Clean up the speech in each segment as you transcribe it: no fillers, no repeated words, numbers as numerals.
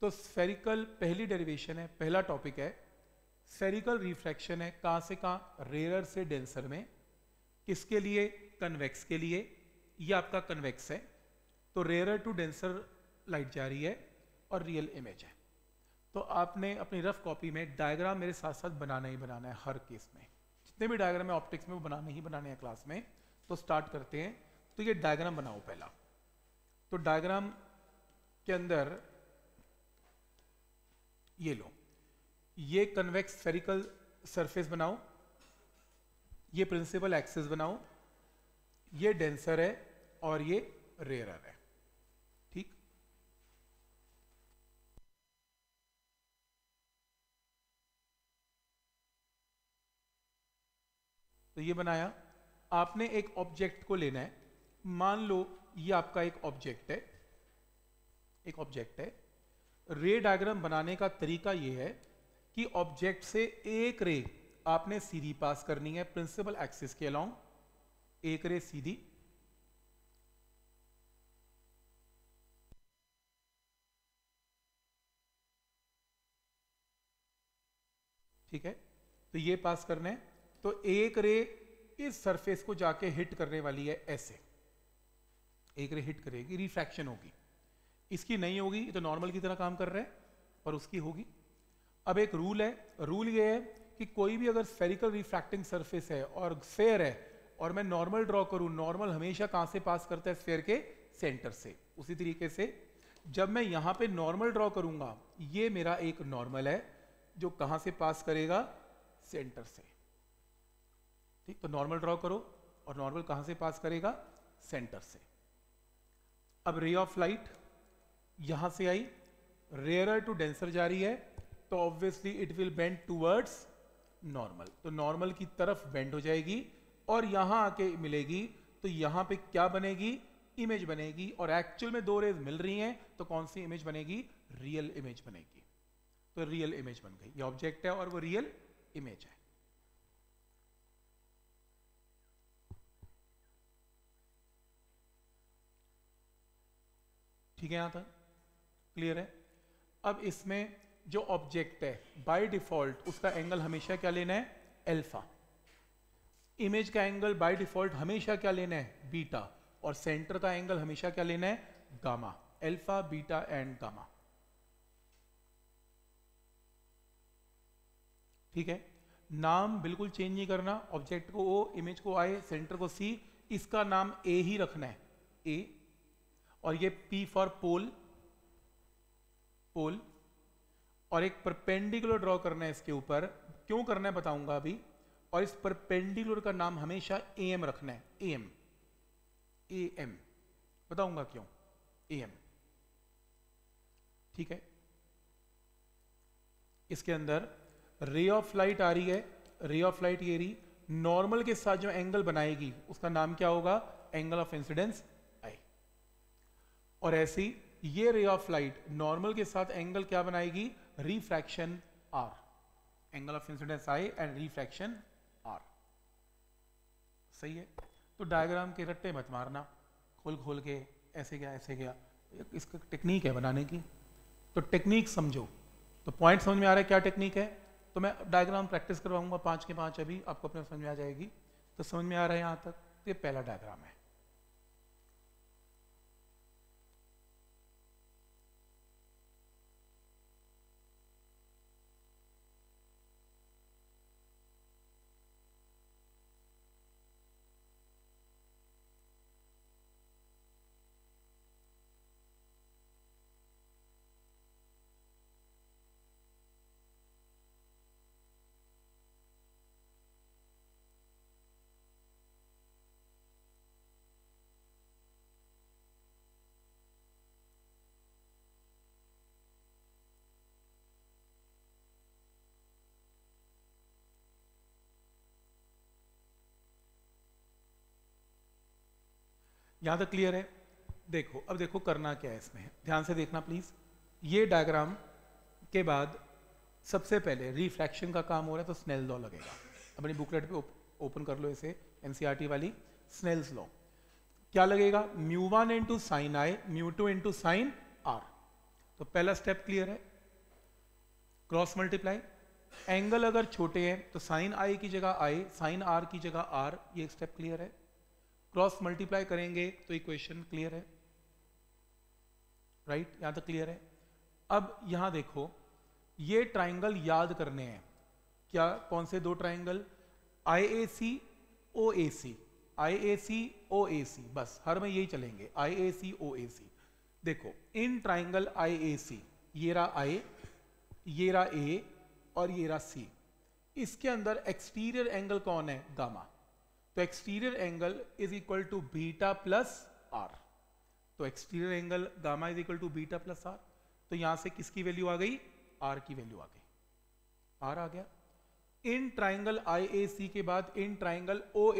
तो स्फेरिकल पहली डेरिवेशन है, पहला टॉपिक है स्फेरिकल रिफ्रैक्शन है, कहां से कहां, रेयर से डेंसर में। किसके लिए, कन्वेक्स के लिए। ये आपका कन्वेक्स है, तो रेयर टू डेंसर लाइट जा रही है और रियल इमेज है। तो आपने अपनी रफ कॉपी में डायग्राम मेरे साथ साथ बनाना ही बनाना है हर केस में। जितने भी डायग्राम है ऑप्टिक्स में वो बनाने ही बनाने हैं क्लास में। तो स्टार्ट करते हैं। तो ये डायग्राम बनाओ पहला। तो डायग्राम के अंदर ये लो, ये कन्वेक्स स्फेरिकल सरफेस बनाओ, ये प्रिंसिपल एक्सिस बनाओ, ये डेंसर है और ये रेयरर है। ठीक, तो ये बनाया आपने। एक ऑब्जेक्ट को लेना है, मान लो ये आपका एक ऑब्जेक्ट है, एक ऑब्जेक्ट है। रे डायग्राम बनाने का तरीका ये है कि ऑब्जेक्ट से एक रे आपने सीधी पास करनी है प्रिंसिपल एक्सिस के अलोंग, एक रे सीधी। ठीक है, तो ये पास करना है। तो एक रे इस सरफेस को जाके हिट करने वाली है ऐसे, एक रे हिट करेगी, रिफ्रैक्शन होगी। इसकी नहीं होगी, ये तो नॉर्मल की तरह काम कर रहा है, और उसकी होगी। अब एक रूल है, रूल ये है कि कोई भी अगर स्फेरिकल रिफ्रैक्टिंग सरफेस है और स्फेयर है और मैं नॉर्मल ड्रॉ करूं, नॉर्मल हमेशा कहां से पास करता है, स्फेयर के सेंटर से। उसी तरीके से जब मैं यहां पे नॉर्मल ड्रॉ करूंगा, ये मेरा एक नॉर्मल है जो कहां से पास करेगा, सेंटर से। ठीक, तो नॉर्मल ड्रॉ करो और नॉर्मल कहां से पास करेगा, सेंटर से। अब रे ऑफ लाइट यहां से आई, रेयरर टू डेंसर जा रही है, तो obviously it will bend towards normal. तो नॉर्मल की तरफ बेंड हो जाएगी और यहां आके मिलेगी। तो यहां पे क्या बनेगी, इमेज बनेगी। और एक्चुअल में दो रेज मिल रही हैं, तो कौन सी इमेज बनेगी, रियल इमेज बनेगी। तो रियल इमेज बन गई। ये ऑब्जेक्ट है और वो रियल इमेज है। ठीक है, यहां तक क्लियर है। अब इसमें जो ऑब्जेक्ट है बाय डिफॉल्ट उसका एंगल हमेशा क्या लेना है, अल्फा। इमेज का एंगल बाय डिफॉल्ट हमेशा क्या लेना है, बीटा। और सेंटर का एंगल हमेशा क्या लेना है, gamma. Alpha, beta and gamma. ठीक है, नाम बिल्कुल चेंज नहीं करना। ऑब्जेक्ट को ओ, इमेज को आई, सेंटर को सी। इसका नाम ए ही रखना है, ए। और ये पी फॉर पोल, पोल। और एक परपेंडिकुलर ड्रॉ करना है इसके ऊपर। क्यों करना है बताऊंगा अभी। और इस परपेंडिकुलर का नाम हमेशा एम रखना है, एम, ए एम। बताऊंगा क्यों, एम। ठीक है, इसके अंदर रे ऑफ लाइट आ रही है, रे ऑफ लाइट ये रही। नॉर्मल के साथ जो एंगल बनाएगी उसका नाम क्या होगा, एंगल ऑफ इंसिडेंस आई। और ऐसी ये रे ऑफ लाइट नॉर्मल के साथ एंगल क्या बनाएगी, refraction r. Angle of incidence i and refraction r. सही है। तो डायग्राम के रट्टे मत मारना खोल खोल के, ऐसे क्या ऐसे क्या। इसका टेक्निक है बनाने की, तो टेक्निक समझो। तो पॉइंट समझ में आ रहा है क्या टेक्निक है। तो मैं डायग्राम प्रैक्टिस करवाऊंगा 5 के 5 अभी, आपको अपने समझ में आ जाएगी। तो समझ में आ रहा है यहां तक। तो ये पहला डायग्राम है। यहां तक क्लियर है। देखो अब देखो करना क्या है इसमें, ध्यान से देखना प्लीज। ये डायग्राम के बाद सबसे पहले रिफ्रैक्शन का काम हो रहा है, तो स्नेल लॉ लगेगा। अपनी बुकलेट पे ओपन कर लो इसे, एनसीईआरटी वाली स्नेल्स लॉ। क्या लगेगा, μ1 into sine i, μ2 into sine r. तो पहला स्टेप क्लियर है, क्रॉस मल्टीप्लाई। एंगल अगर छोटे हैं तो साइन आई की जगह आई, साइन आर की जगह आर, ये स्टेप क्लियर है। क्रॉस मल्टीप्लाई करेंगे तो इक्वेशन क्लियर है, राइट, यहां तक क्लियर है। अब यहां देखो, ये ट्राइंगल याद करने हैं, क्या, कौन से दो triangle, IAC OAC, IAC OAC, बस हर में यही चलेंगे, IAC OAC। देखो इन ट्राइंगल IAC, ये रहा I, ये रहा A और ये रहा C, इसके अंदर एक्सटीरियर एंगल कौन है, गामा। तो exterior angle is equal to beta plus r, तो exterior angle gamma is equal to beta plus r. तो यहां से किसकी वैल्यू आ गई, आर की वैल्यू आ गई, आर आ गया। इन ट्राइंगल IAC के बाद इन ट्राइंगल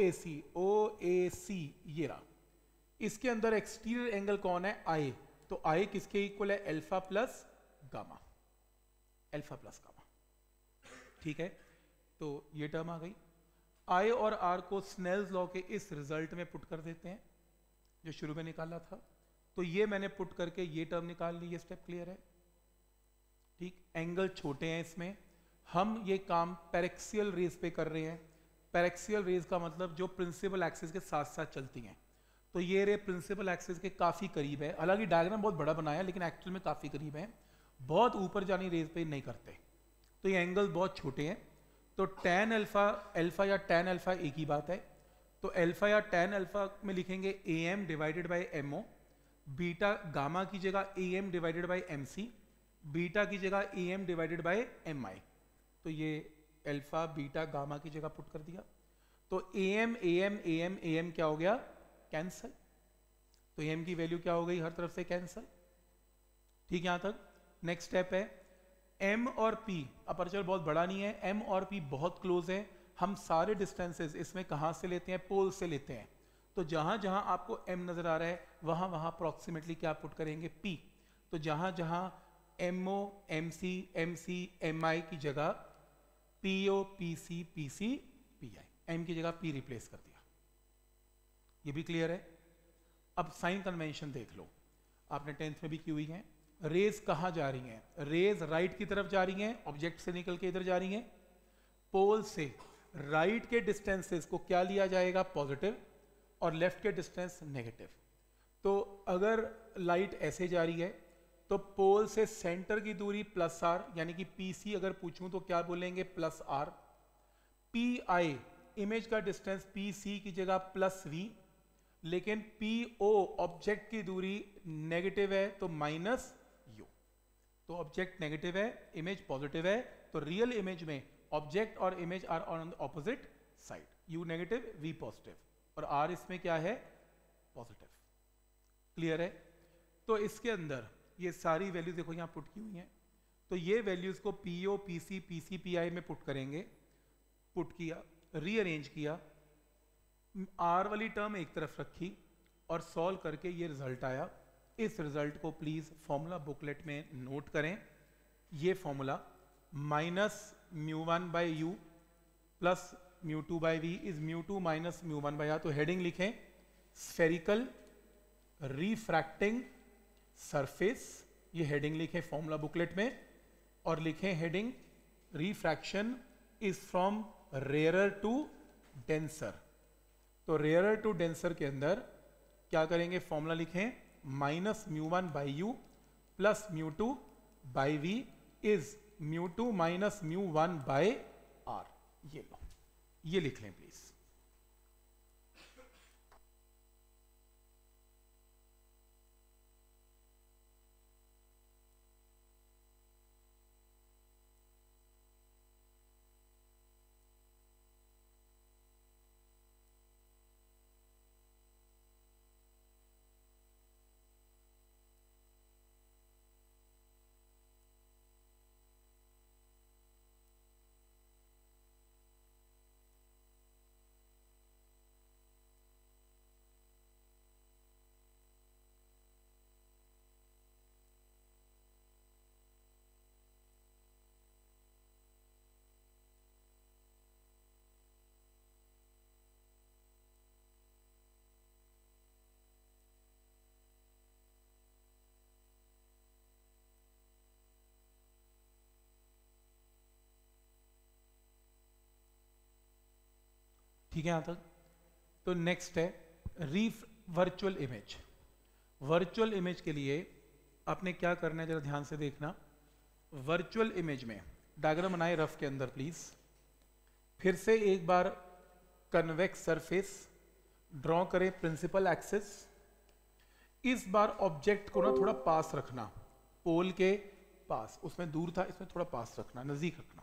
OAC ये रहा, इसके अंदर एक्सटीरियर एंगल कौन है, I, तो I किसके इक्वल है, alpha plus gamma, alpha plus gamma, ठीक है। तो ये टर्म आ गई। I और R को स्नेल्स लॉ के इस रिजल्ट में पुट कर देते हैं जो शुरू में निकाला था, तो ये मैंने पुट करके ये टर्म निकाल ली, ये स्टेप क्लियर है, ठीक। एंगल छोटे हैं इसमें, हम ये काम पैरेक्सियल रेज पे कर रहे हैं। पैरेक्सियल रेज का मतलब जो प्रिंसिपल एक्सिस के साथ साथ चलती हैं, तो ये रे प्रिंसिपल एक्सिस के काफी करीब है, हालांकि डायग्राम बहुत बड़ा बनाया लेकिन एक्चुअल में काफी करीब है, बहुत ऊपर जानी रेज पे नहीं करते, तो ये एंगल बहुत छोटे हैं। तो tan अल्फा, अल्फा या tan अल्फा एक ही बात है, तो अल्फा या tan अल्फा में लिखेंगे AM divided by MO, beta gamma की जगह AM divided by MC, beta की जगह AM डिवाइडेड बाई MI, तो ये अल्फा बीटा गामा की जगह पुट कर दिया। तो AM AM AM AM क्या हो गया, कैंसल, तो AM की वैल्यू क्या हो गई, हर तरफ से कैंसल, ठीक। यहां तक नेक्स्ट स्टेप है, M और P, अपर्चर बहुत बड़ा नहीं है, M और P बहुत क्लोज है, हम सारे डिस्टेंसेस इसमें कहां से लेते हैं, पोल से लेते हैं, तो जहां जहां आपको M नजर आ रहा है वहां वहां अप्रोक्सीमेटली क्या पुट करेंगे, P, तो जहां जहां MO MC MC MI की जगह PO PC PC PI, M की जगह P रिप्लेस कर दिया, ये भी क्लियर है। अब साइन कन्वेंशन देख लो, आपने 10th में भी की हुई है। रेज कहां जा रही हैं, रेज राइट की तरफ जा रही हैं, ऑब्जेक्ट से निकल के इधर जा रही हैं, पोल से राइट के डिस्टेंसेस को क्या लिया जाएगा, पॉजिटिव, और लेफ्ट के डिस्टेंस नेगेटिव। तो अगर लाइट ऐसे जा रही है तो पोल से सेंटर की दूरी प्लस आर, यानी कि PC अगर पूछूं तो क्या बोलेंगे, प्लस आर। PI इमेज का डिस्टेंस PC की जगह प्लस V, लेकिन PO ऑब्जेक्ट की दूरी नेगेटिव है तो माइनस U, तो ऑब्जेक्ट नेगेटिव है, इमेज पॉजिटिव है, तो रियल इमेज में ऑब्जेक्ट और image are on the opposite side, U negative V positive, और R इसमें क्या है, पॉजिटिव, क्लियर है। तो इसके अंदर ये सारी वैल्यूज देखो यहां पुट की हुई हैं, तो ये वैल्यूज को PO PC PC PI में पुट करेंगे, पुट किया, रीअरेंज किया, R वाली टर्म एक तरफ रखी और सॉल्व करके ये रिजल्ट आया। इस रिजल्ट को प्लीज फॉर्मूला बुकलेट में नोट करें, ये formula minus μ1 by u plus μ2 by v is μ2 minus μ1 by r. तो हेडिंग लिखें स्फेरिकल रिफ्रैक्टिंग सरफेस, ये हेडिंग लिखें फॉर्मूला बुकलेट में, और लिखें heading refraction is from rarer to denser. तो रेयरर टू डेंसर के अंदर क्या करेंगे, फॉर्मूला लिखें minus μ1 by u plus μ2 by v is μ2 minus μ1 by are. ये लो, ये लिख लें प्लीज। ठीक है यहां तक। तो नेक्स्ट है वर्चुअल इमेज। वर्चुअल इमेज के लिए आपने क्या करना है जरा ध्यान से देखना। वर्चुअल इमेज में डायग्राम बनाए रफ के अंदर प्लीज। फिर से एक बार कन्वेक्स सरफेस ड्रॉ करें प्रिंसिपल एक्सिस। इस बार ऑब्जेक्ट को ना थोड़ा पास रखना, पोल के पास, उसमें दूर था इसमें थोड़ा पास रखना, नजदीक रखना।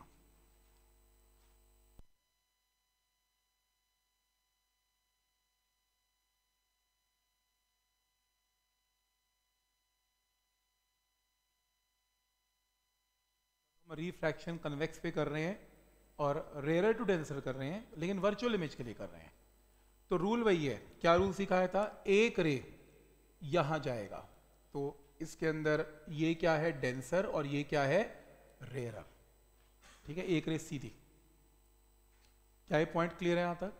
रिफ्रैक्शन कन्वेक्स पे कर रहे हैं और रेयर टू डेंसर कर रहे हैं, लेकिन वर्चुअल इमेज के लिए कर रहे हैं। तो रूल वही है, क्या रूल सिखाया था, एक रे यहां जाएगा तो इसके अंदर ये क्या है डेंसर और ये क्या है रेयर। ठीक है, एक रे सीधी। क्या ये पॉइंट क्लियर है यहां तक?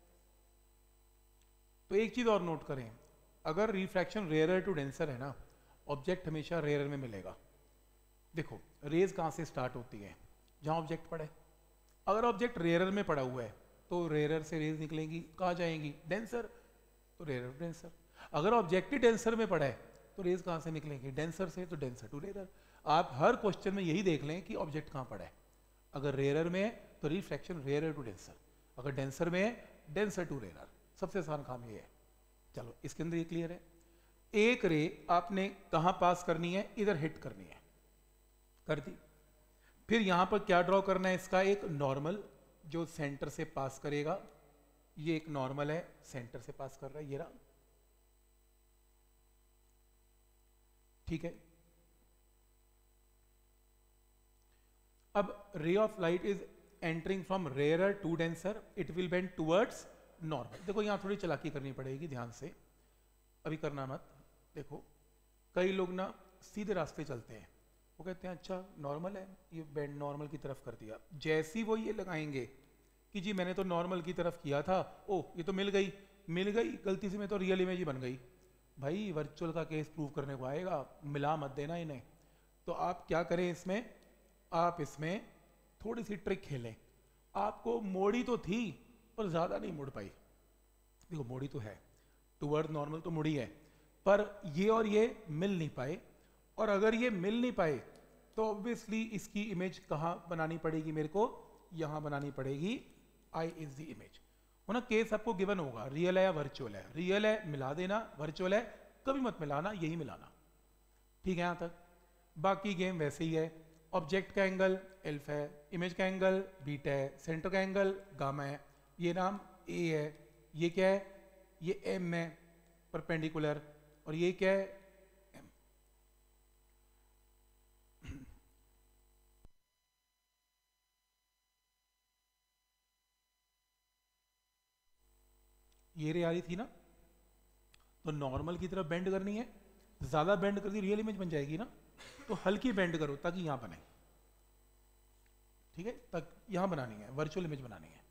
तो एक चीज और नोट करें, अगर रिफ्रैक्शन रेयर टू डेंसर है ना, ऑब्जेक्ट हमेशा रेयर में मिलेगा। देखो रेज कहां से स्टार्ट होती है, जहां ऑब्जेक्ट पड़ा है। अगर ऑब्जेक्ट रेयर में पड़ा हुआ है तो रेयर से रेज निकलेंगी, कहां जाएंगी डेंसर, तो रेयर टू डेंसर। अगर ऑब्जेक्ट ही डेंसर में पड़ा है तो रेज कहां से निकलेंगे डेंसर से, तो डेंसर टू रेयर। आप हर क्वेश्चन में यही देख लें कि ऑब्जेक्ट कहां पड़ा है। अगर रेयर में है तो रिफ्रैक्शन रेयर टू डेंसर, अगर डेंसर में है डेंसर टू रेयर। सबसे आसान काम ये है। चलो इसके अंदर ये क्लियर है। एक रे आपने कहां पास करनी है, इधर हिट करनी है, कर दी। फिर यहां पर क्या ड्रॉ करना है, इसका एक नॉर्मल जो सेंटर से पास करेगा। ये एक नॉर्मल है, सेंटर से पास कर रहा है, ये रहा। ठीक है, अब ray of light is entering from rare to denser, it will bend towards normal. देखो यहां थोड़ी चालाकी करनी पड़ेगी, ध्यान से, अभी करना मत। देखो कई लोग ना सीधे रास्ते चलते हैं, वो कहते हैं अच्छा नॉर्मल है, ये बेंड नॉर्मल की तरफ कर दिया। जैसी वो ये लगाएंगे कि जी मैंने तो नॉर्मल की तरफ किया था, ओ ये तो मिल गई गलती से, मैं तो रियल इमेज ही बन गई। भाई वर्चुअल का केस प्रूव करने को आएगा, मिला मत देना इन्हें। तो आप क्या करें इसमें, आप इसमें थोड़ी सी ट्रिक खेलें। आपको मोड़ी तो थी पर ज्यादा नहीं मुड़ पाई। देखो मोड़ी तो है, टुवर्ड नॉर्मल तो मुड़ी है, पर ये और ये मिल नहीं पाए। और अगर ये मिल नहीं पाए तो ऑब्वियसली इसकी इमेज कहां बनानी पड़ेगी, मेरे को यहां बनानी पड़ेगी। I is the image. वो ना केस आपको गिवन होगा, रियल है या वर्चुअल है। रियल है मिला देना, वर्चुअल है कभी मत मिलाना, यही मिलाना। ठीक है यहां तक। बाकी गेम वैसे ही है। ऑब्जेक्ट का एंगल एल्फा है, इमेज का एंगल बीटा है, सेंटर का एंगल गामा है, ये नाम ए है, ये क्या है, ये एम है परपेंडिकुलर, और ये क्या है एम। ये रे आ रही थी ना, तो नॉर्मल की तरफ बेंड करनी है। ज्यादा बेंड कर दी रियल इमेज बन जाएगी ना, तो हल्की बेंड करो ताकि यहां बने। ठीक है, तक यहां बनानी है, वर्चुअल इमेज बनानी है।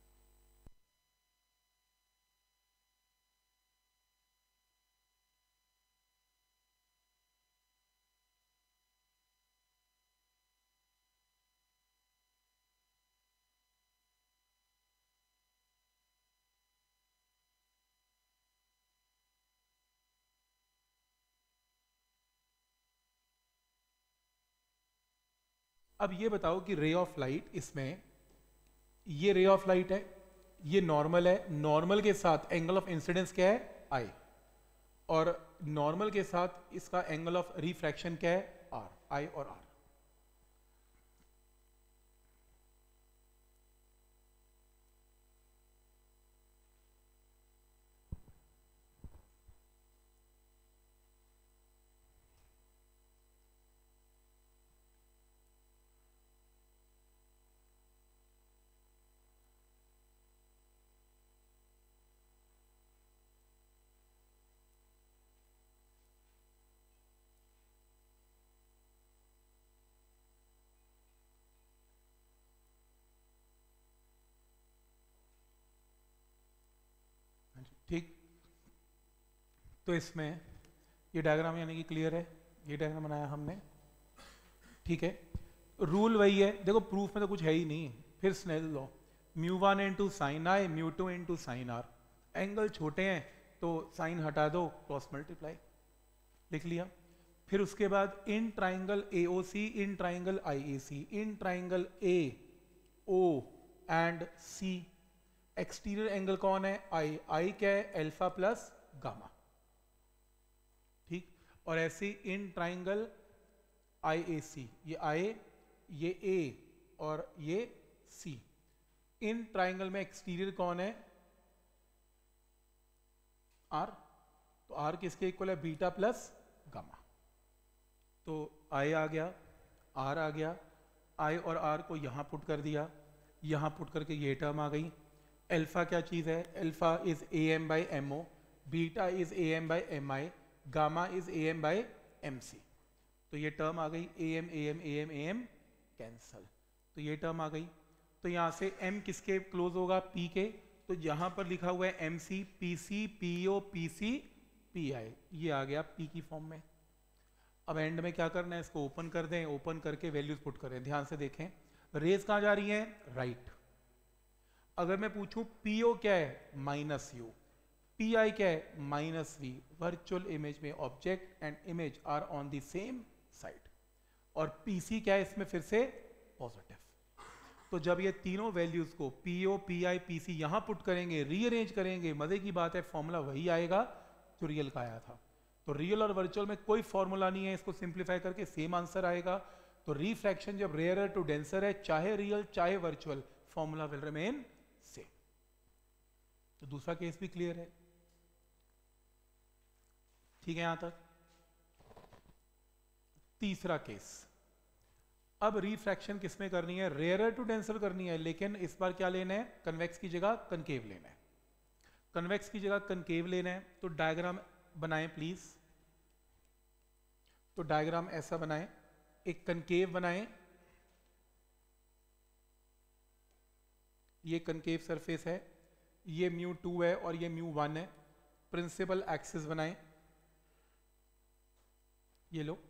अब ये बताओ कि रे ऑफ लाइट, इसमें ये रे ऑफ लाइट है, ये नॉर्मल है, नॉर्मल के साथ एंगल ऑफ इंसिडेंस क्या है आई, और नॉर्मल के साथ इसका एंगल ऑफ रिफ्रैक्शन क्या है आर, आई और आर। ठीक, तो इसमें ये डायग्राम यानी कि क्लियर है, ये डायग्राम बनाया हमने। ठीक है, रूल वही है। देखो प्रूफ में तो कुछ है ही नहीं, फिर Snell law, μ1 into sine i, μ2 into sine r. Angle छोटे हैं तो साइन हटा दो, क्रॉस मल्टीप्लाई, लिख लिया। फिर उसके बाद in triangle AOC, in triangle IAC, in triangle AO and C exterior angle कौन है? आई क्या है? अल्फा प्लस गामा, ठीक। और ऐसे इन ट्राइंगल IAC, ये I, ये A और ये C, इन ट्राइंगल में एक्सटीरियर कौन है? R। तो R किसके इक्वल है? Beta plus gamma. तो I आ गया, R आ गया, I और R को यहां पुट कर दिया, यहां पुट करके ये टर्म आ गई। अल्फा क्या चीज है? Alpha is AM by MO, beta is AM by MI, gamma is AM by MC। तो ये टर्म आ गई, AM कैंसल, तो ये टर्म आ गई। तो यहां से M किसके क्लोज होगा? P के। तो यहां पर लिखा हुआ है MC, PC, PO, PC, PI, ये आ गया P की फॉर्म में। अब एंड में क्या करना है? इसको ओपन कर दें, ओपन करके वैल्यूज पुट करें। ध्यान से देखें, रेज कहां जा रही है? राइट। अगर मैं पूछूं PO क्या है? -U, PI क्या है? -V। वर्चुअल इमेज में object and image are on the same side. और PC क्या है इसमें? फिर से पॉजिटिव। तो जब ये तीनों वैल्यूज को PO, PI, PC यहां पुट करेंगे, रीअरेंज करेंगे, मजे की बात है फॉर्मूला वही आएगा जो रियल का आया था। तो रियल और वर्चुअल में कोई फॉर्मूला नहीं है, इसको सिंप्लीफाई करके सेम आंसर आएगा। तो रिफ्रैक्शन जब रेयरर टू डेंसर है, चाहे रियल चाहे virtual, formula will remain same. तो दूसरा केस भी क्लियर है, ठीक है यहां तक। तीसरा केस, अब रिफ्रैक्शन किसमें करनी है? रेयरर टू डेंसर करनी है, लेकिन इस बार क्या लेना है? कन्वेक्स की जगह कनकेव लेना है। कन्वेक्स की जगह कनकेव लेना है, तो डायग्राम बनाएं प्लीज। तो डायग्राम ऐसा बनाएं, एक कनकेव बनाएं, ये कनकेव सरफेस है, ये μ2 है और ये μ1 है। प्रिंसिपल एक्सिस बनाएं, ये लो।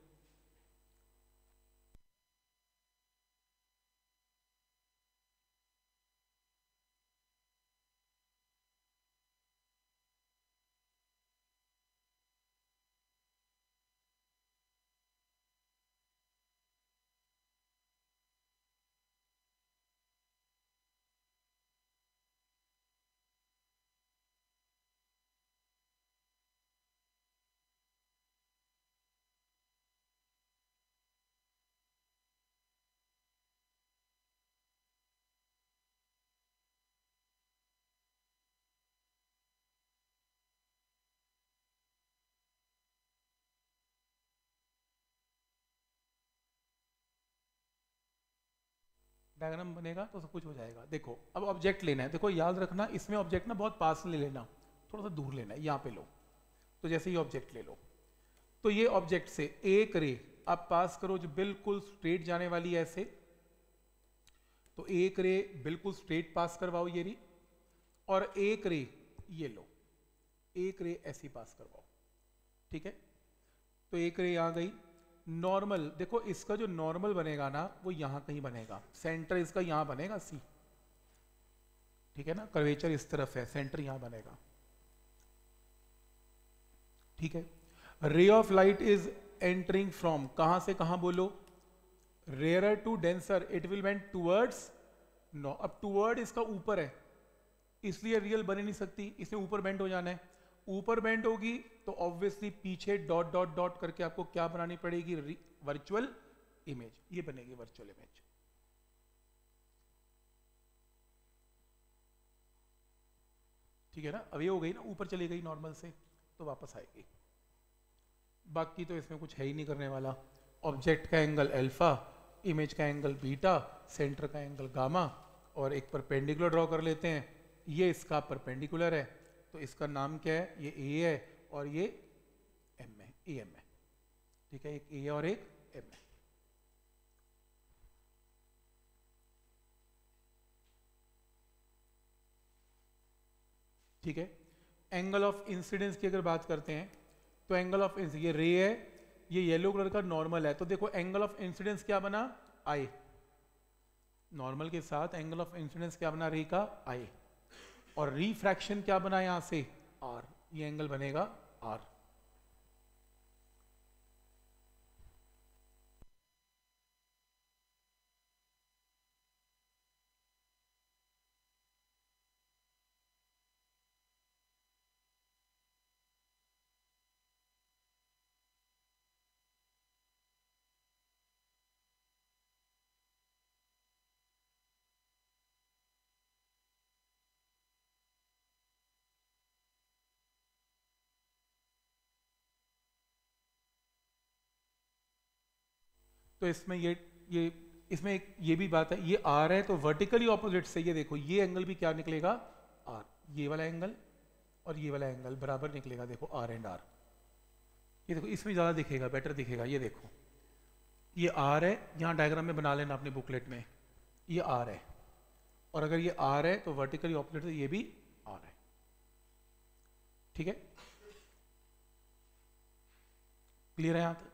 डायग्राम बनेगा तो सब कुछ हो जाएगा। देखो अब ऑब्जेक्ट लेना है, देखो याद रखना इसमें ऑब्जेक्ट ना बहुत पास ले लेना, थोड़ा सा दूर लेना है। यहाँ पे लो, तो जैसे ये ऑब्जेक्ट ले लो, तो ये ऑब्जेक्ट से एक रे आप पास करो जो बिल्कुल स्ट्रेट जाने वाली है ऐसे, तो एक रे बिल्कुल स्ट्रेट पास करवाओ ये री, और एक रे ये लो, एक रे ऐसी पास करवाओ, ठीक है। तो एक रे यहां गई, नॉर्मल देखो इसका जो नॉर्मल बनेगा ना वो यहां कहीं बनेगा, सेंटर इसका यहां बनेगा सी, ठीक है ना, कर्वेचर इस तरफ है, सेंटर यहां बनेगा, ठीक है। Ray of light is entering from, कहां से कहां बोलो, rare to denser, it will bend towards, no, अब टूवर्ड इसका ऊपर है इसलिए रियल बन ही नहीं सकती, इसे ऊपर बेंड हो जाना है, ऊपर बेंड होगी तो ऑब्वियसली पीछे डॉट डॉट डॉट करके आपको क्या बनानी पड़ेगी, वर्चुअल इमेज, ये बनेगी वर्चुअल इमेज, ठीक है ना। अब ये हो गई ना, ऊपर चली गई नॉर्मल से तो वापस आएगी, बाकी तो इसमें कुछ है ही नहीं करने वाला। ऑब्जेक्ट का एंगल अल्फा, इमेज का एंगल बीटा, सेंटर का एंगल गामा, और एक परपेंडिकुलर ड्रॉ कर लेते हैं, ये इसका परपेंडिकुलर है तो इसका नाम क्या है, ये ए है और ये एम है, ए एम है, ठीक है, एक ए और एक एम है। ठीक है, एंगल ऑफ इंसिडेंस की अगर बात करते हैं तो एंगल ऑफ इंसिडेंस, ये रे है, ये येलो कलर का नॉर्मल है, तो देखो एंगल ऑफ इंसिडेंस क्या बना, आई, नॉर्मल के साथ एंगल ऑफ इंसिडेंस क्या बना रे का आई, और रिफ्रैक्शन क्या बना यहां से आर, ये एंगल बनेगा आर। तो इसमें ये इसमें एक ये भी बात है, ये आर है तो वर्टिकली ऑपोजिट से ये देखो ये एंगल भी क्या निकलेगा आर, ये वाला एंगल और ये वाला एंगल बराबर निकलेगा, देखो आर एंड आर। ये देखो इसमें ज़्यादा दिखेगा, बेटर दिखेगा, ये देखो ये आर है, यहाँ डायग्राम में बना लेना अपने बुकलेट में, ये आर है, और अगर ये आर है तो वर्टिकली ऑपोजिट से ये भी आर है। ठीक है, क्लियर है यहाँ तक?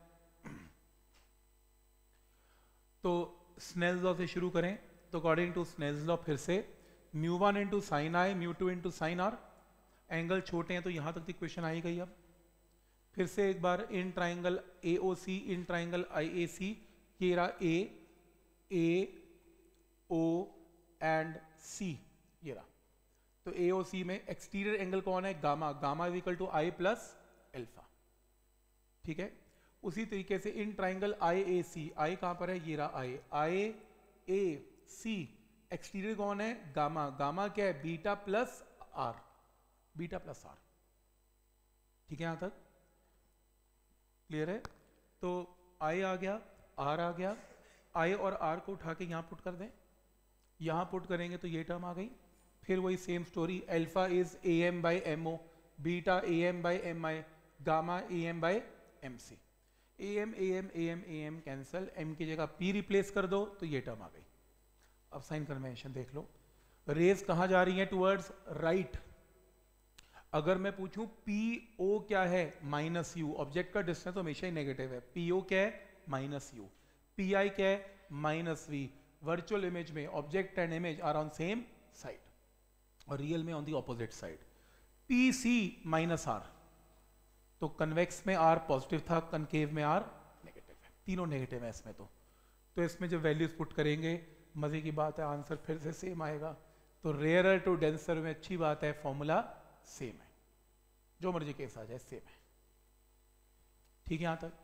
तो स्नेल्स लॉ से शुरू करें, तो अकॉर्डिंग टू स्नेल्स लॉ फिर से μ1 into sine i, μ2 into sine r, angle छोटे हैं तो यहां तक की क्वेश्चन आई गई। अब फिर से एक बार in triangle AOC, in triangle IAC, ये रहा A O एंड C, ये रहा। तो AOC में एक्सटीरियर एंगल कौन है gamma, gamma is equal to i plus alpha. ठीक है, उसी तरीके से इन ट्राइंगल IAC, आई कहां पर है, ये रहा आई, IAC एक्सटीरियर कौन है गामा, गामा क्या है beta plus r, beta plus r. ठीक है, यहां तक क्लियर है? तो आई आ गया, आर आ गया, आई और आर को उठा के यहां पुट कर दें, यहां पुट करेंगे तो ये टर्म आ गई। फिर वही same story, alpha is AM by MO, beta AM by MI, gamma AM by MC। AM AM AM AM cancel, M की जगह P रिप्लेस कर दो तो ये टर्म आ गई। अब साइन कन्वेंशन देख लो, रेज कहां जा रही है टुवर्ड्स राइट। अगर मैं पूछूं PO क्या है माइनस यू, ऑब्जेक्ट का डिस्टेंस तो हमेशा ही नेगेटिव है, PO क्या है माइनस यू, PI क्या है माइनस V। वर्चुअल इमेज में object and image are on same side और रियल में on the opposite side. PC minus R, तो कन्वेक्स में R पॉजिटिव था, कनकेव में R नेगेटिव है, तीनों नेगेटिव है इसमें। तो इसमें जब वैल्यूज पुट करेंगे मजे की बात है आंसर फिर से सेम आएगा। तो रेयरर टू डेंसर में अच्छी बात है फॉर्मूला सेम है, जो मर्जी केस आ जाए सेम है। ठीक है, यहां तक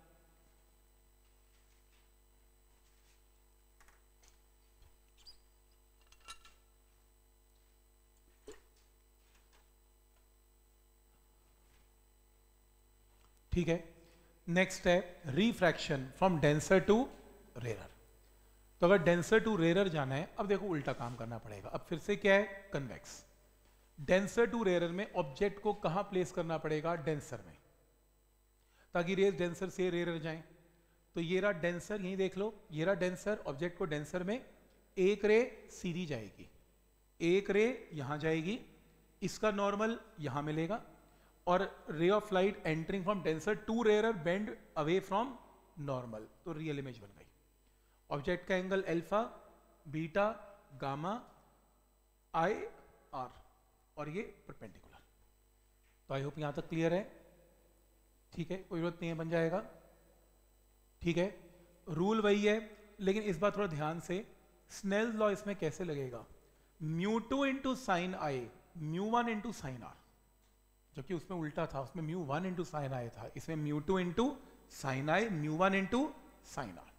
ठीक है। नेक्स्ट है refraction from denser to rarer. तो अगर डेंसर टू रेयरर जाना है, अब देखो उल्टा काम करना पड़ेगा। अब फिर से क्या है कन्वेक्स, डेंसर टू रेयरर में ऑब्जेक्ट को कहां प्लेस करना पड़ेगा डेंसर में, ताकि रेज डेंसर से रेयरर जाएं। तो ये रहा डेंसर, यही देख लो, ये रहा डेंसर, ऑब्जेक्ट को डेंसर में एक रे सीधी जाएगी, एक रे यहां जाएगी, इसका नॉर्मल यहां मिलेगा, और ray of light entering from denser to rarer bend away from normal, तो रियल इमेज बन गई। ऑब्जेक्ट का angle alpha, beta, gamma, i, r, और ये परपेंडिकुलर। तो आई होप यहां तक क्लियर है। ठीक है, कोई जरूरत नहीं है, बन जाएगा। ठीक है, रूल वही है, लेकिन इस बार थोड़ा ध्यान से, स्नेल्स लॉ इसमें कैसे लगेगा, μ2 into sine i, μ1 into sine r, जबकि उसमें उल्टा था, उसमें μ1 इंटू साइन आई था, इसमें μ2 into sine i, μ1 into sine r.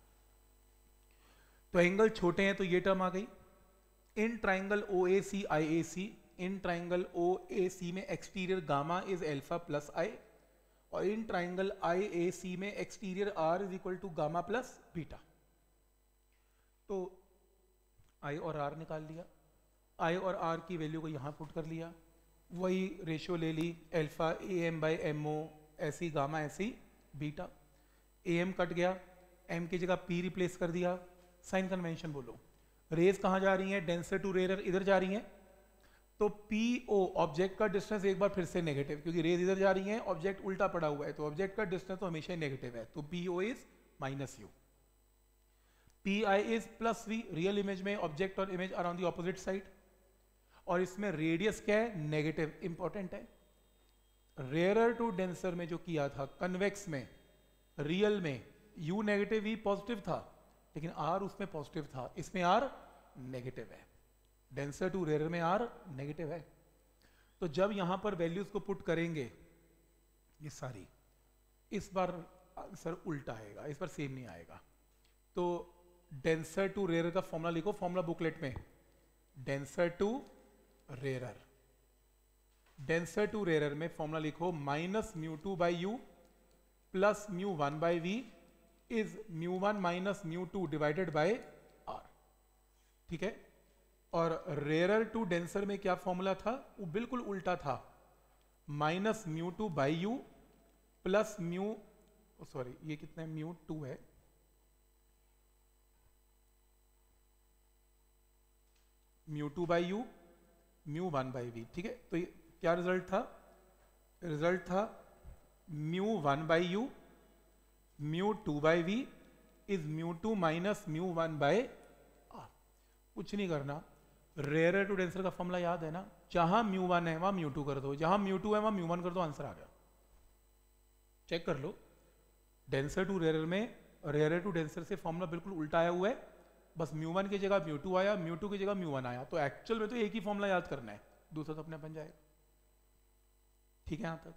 तो एंगल छोटे हैं तो ये टर्म आ गई। In triangle OAC IAC, in triangle OAC में exterior gamma is alpha plus i, और इन ट्राइंगल IAC में exterior R is equal to gamma plus beta. तो I और R निकाल लिया, I और R की वैल्यू को यहां पुट कर लिया, वही रेशियो ले ली, अल्फा AM बाई MO, ऐसी गामा ऐसी बीटा, AM कट गया, M की जगह P रिप्लेस कर दिया। साइन कन्वेंशन बोलो, रेज कहां जा रही हैं डेंसर टू रेयरर, इधर जा रही हैं, तो PO ऑब्जेक्ट का डिस्टेंस एक बार फिर से नेगेटिव, क्योंकि रेज इधर जा रही हैं, ऑब्जेक्ट उल्टा पड़ा हुआ है, तो ऑब्जेक्ट का डिस्टेंस तो हमेशा ही नेगेटिव है, तो PO is minus u. P I is plus v, real image में ऑब्जेक्ट और image are on the opposite side, और इसमें रेडियस क्या है, नेगेटिव, इंपॉर्टेंट है। रेयरर टू डेंसर में जो किया था, कन्वेक्स में, रियल में यू नेगेटिव वी पॉजिटिव था, लेकिन आर उसमें पॉजिटिव था, इसमें आर नेगेटिव है। डेंसर टू रेयरर में आर नेगेटिव है। तो जब यहां पर वैल्यूज को पुट करेंगे ये सारी, इस बार आंसर उल्टा आएगा, इस बार सेम नहीं आएगा। तो डेंसर टू रेयरर का फॉर्मूला लिखो, फॉर्मूला बुकलेट में, denser to rarer, denser to rarer में फॉर्मूला लिखो minus mu two by u plus mu one by v is mu one minus mu two divided by r, ठीक है। और rarer to denser में क्या formula था, वो बिल्कुल उल्टा था, minus mu two by u plus mu, sorry ये कितना है, म्यू टू है, mu two by u mu one by v, ठीक है। तो ये क्या रिजल्ट था, रिजल्ट था mu one by u mu two by v is mu two minus mu one by r. कुछ नहीं करना, रेयरर टू डेंसर का फॉर्मूला याद है ना, जहां म्यू वन है वहां म्यू टू कर दो, जहां म्यू टू है वहां म्यू वन कर दो, आंसर आ गया। चेक कर लो, डेंसर टू रेयरर में रेयरर टू डेंसर से फॉर्मूला बिल्कुल उल्टा आया हुआ है, बस म्यू वन की जगह म्यू टू आया, म्यू टू की जगह म्यू वन आया। तो एक्चुअल में तो एक ही फॉर्मूला याद करना है, दूसरा तो अपने बन जाएगा, ठीक है। यहां तक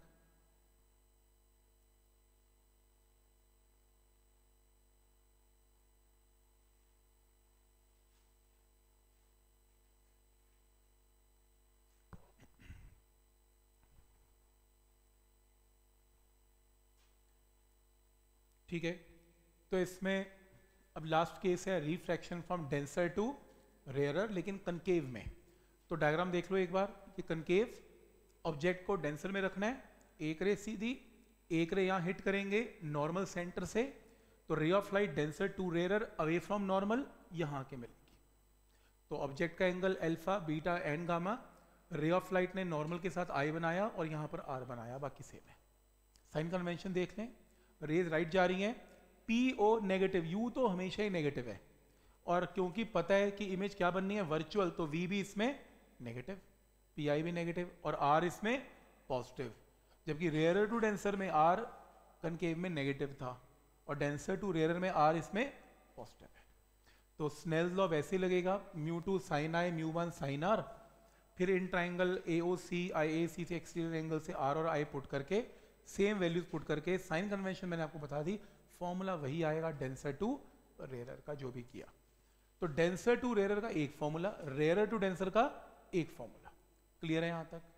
ठीक है। तो इसमें अब लास्ट केस है refraction from denser to rarer, लेकिन कनकेव में। तो डायग्राम देख लो एक बार, कि कनकेव ऑब्जेक्ट को डेंसर में रखना है, एक रे सीधी, एक रे यहाँ हिट करेंगे नॉर्मल सेंटर से, तो ray of light denser to rarer away from normal यहाँ के मिलेगी। तो ऑब्जेक्ट का angle alpha beta and gamma, ray of light ने नॉर्मल के साथ आई बनाया और यहाँ पर आर बनाया, बाकी सेम है। साइन कन्वेंशन देख लें, रेज राइट जा रही हैं, पी ओ नेगेटिव, यू तो हमेशा ही नेगेटिव है, और क्योंकि पता है कि इमेज क्या बननी है, वर्चुअल, तो वी भी इसमें नेगेटिव, पी आई भी नेगेटिव, और आर इसमें पॉजिटिव। जबकि रेयरर टू डेंसर में आर कनकेव में नेगेटिव था, और डेंसर टू रेयरर में आर इसमें पॉजिटिव है। तो स्नेल्स लॉ वैसे लगेगा, mu two sine i mu one sine r, फिर इन ट्राइंगल ए ओ सी आई ए सी से एक्सटीरियर एंगल से आर और आई पुट करके सेम वैल्यूज पुट करके, साइन कन्वेंशन मैंने आपको बता दी, फॉर्मूला वही आएगा डेंसर टू रेयरर का जो भी किया। तो डेंसर टू रेयरर का एक फॉर्मूला, रेयरर टू डेंसर का एक फॉर्मूला। क्लियर है यहां तक?